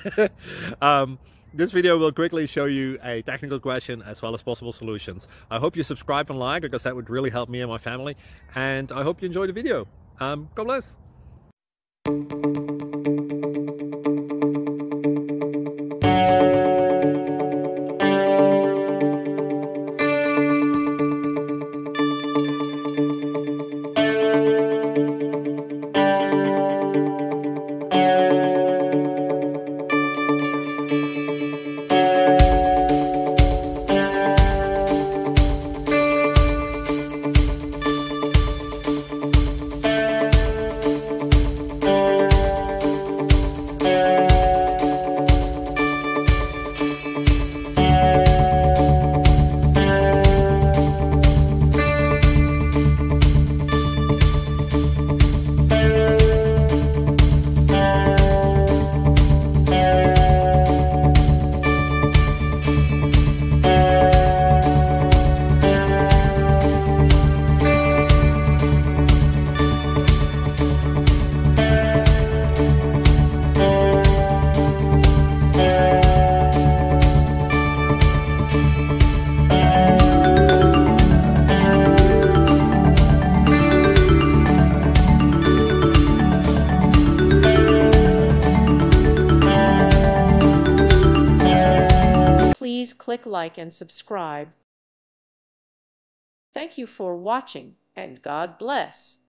This video will quickly show you a technical question as well as possible solutions. I hope you subscribe and like, because that would really help me and my family. And I hope you enjoy the video. God bless. Please click like and subscribe. Thank you for watching, and God bless.